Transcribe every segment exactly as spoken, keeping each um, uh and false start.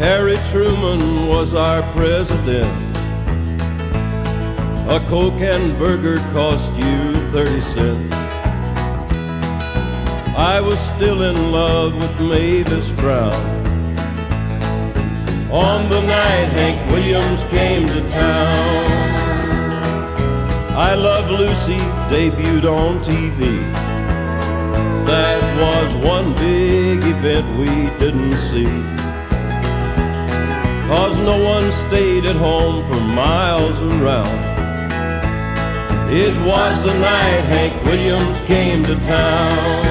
Harry Truman was our president. A Coke and burger cost you thirty cents. I was still in love with Mavis Brown on the night Hank Williams came to town. I Love Lucy debuted on T V. That was one big event we didn't see, 'cause no one stayed at home for miles around. It was the night Hank Williams came to town.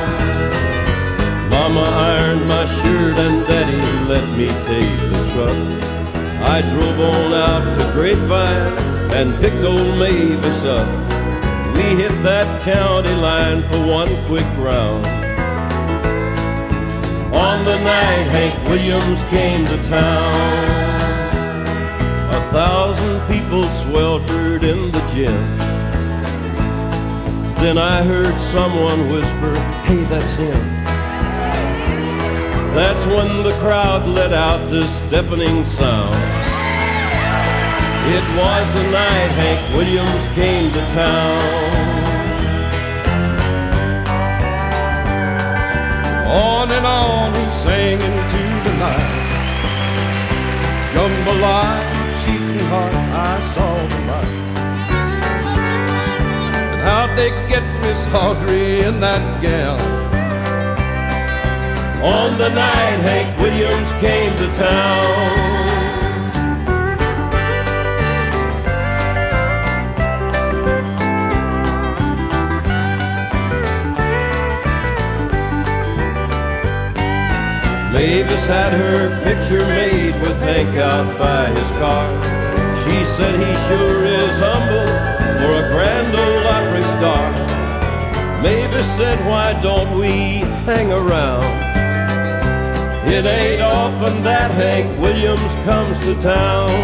Mama ironed my shirt and Daddy let me take the truck. I drove on out to Grapevine and picked old Mavis up. We hit that county line for one quick round. On the night Hank Williams came to town, a thousand people sweltered in the gym. Then I heard someone whisper, "Hey, that's him." That's when the crowd let out this deafening sound. It was the night Hank Williams came to town. On and on he sang into the night. Jambalaya, cheating heart, I saw the light. And how'd they get Miss Audrey in that gown? On the night Hank Williams came to town. Mavis had her picture made with Hank out by his car. She said he sure is humble for a Grand Ole Opry star. Mavis said, "Why don't we hang around? It ain't often that Hank Williams comes to town."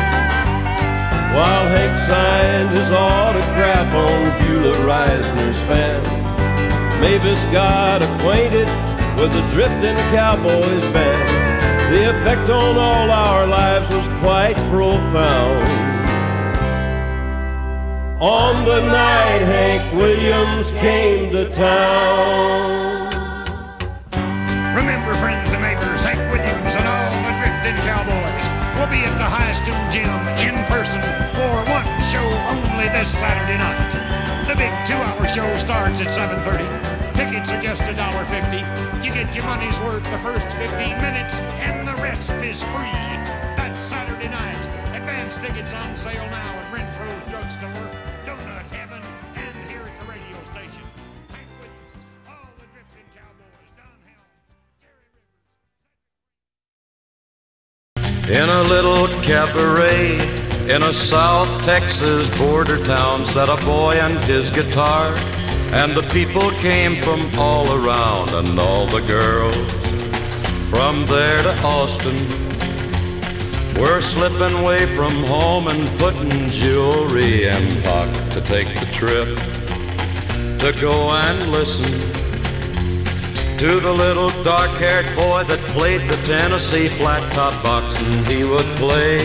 While Hank signed his autograph on Beulah Reisner's fan, Mavis got acquainted with the Driftin' Cowboys band. The effect on all our lives was quite profound. On the night Hank Williams came to town. Remember, friends and neighbors, Hank Williams and all the Driftin' Cowboys will be at the high school gym in person for one show only this Saturday night. The big two-hour show starts at seven thirty. Tickets are just a dollar fifty. You get your money's worth the first fifteen minutes, and the rest is free. That's Saturday night. Advance tickets on sale now at Renfro's Drugstore, Donut Heaven, and here at the radio station. Hank Williams, all the Driftin' Cowboys, Don Helms, Jerry Rivers. In a little cabaret in a South Texas border town sat a boy and his guitar. And the people came from all around, and all the girls from there to Austin were slipping away from home and putting jewelry in pocket to take the trip to go and listen to the little dark-haired boy that played the Tennessee flat-top box, and he would play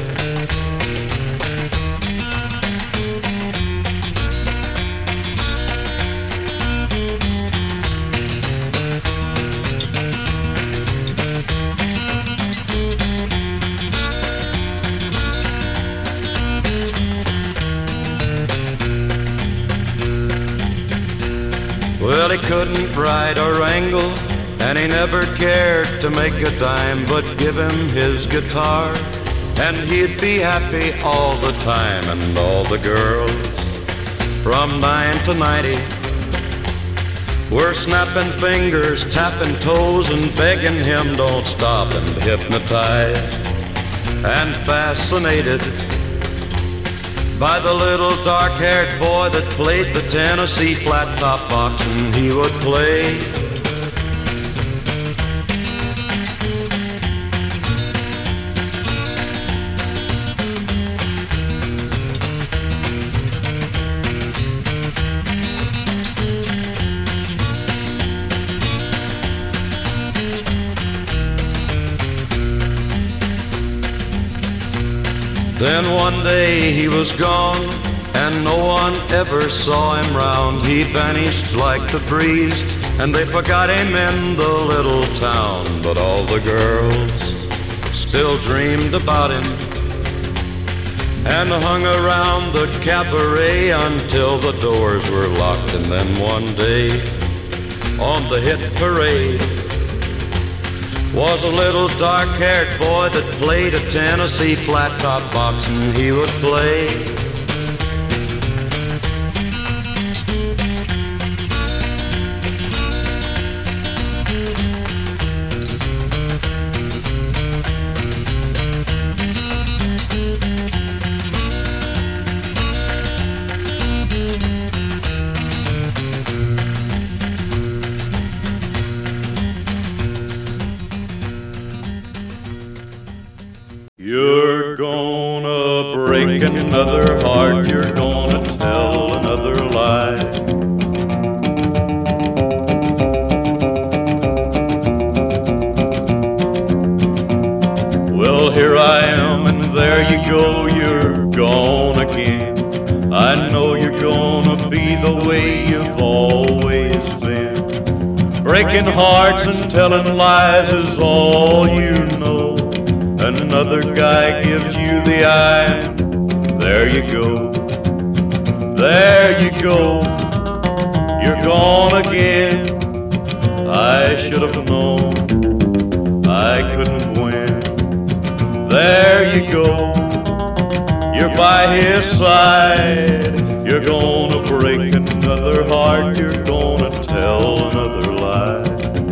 Well, he couldn't ride or wrangle, and he never cared to make a dime, but give him his guitar, and he'd be happy all the time. And all the girls from nine to ninety were snapping fingers, tapping toes, and begging him don't stop, and hypnotized and fascinated by the little dark-haired boy that played the Tennessee flat-top box, and he would play Then one day he was gone, and no one ever saw him round. He vanished like the breeze, and they forgot him in the little town. But all the girls still dreamed about him and hung around the cabaret until the doors were locked. And then one day on the hit parade was a little dark-haired boy that played a Tennessee flat-top box, and he would play You're gonna break another heart, you're gonna tell another lie. Well, here I am, and there you go, you're gone again. I know you're gonna be the way you've always been. Breaking hearts and telling lies is all you know. Another guy gives you the eye, and there you go, there you go, you're gone again. I should have known I couldn't win. There you go, you're by his side. You're gonna break another heart, you're gonna tell another lie.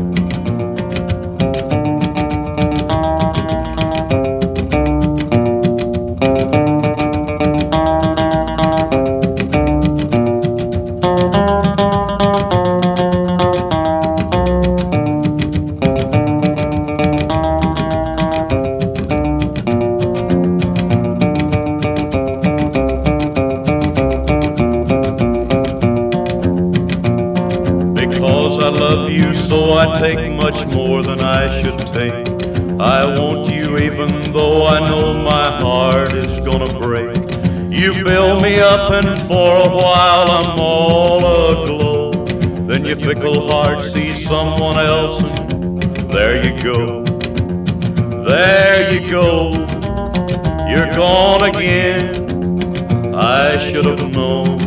Because I love you so I take much more than I should take. I want you even though I know my heart is gonna break. You build me up and for a while I'm all aglow. Then your fickle heart sees someone else and there you go, there you go, you're gone again. I should have known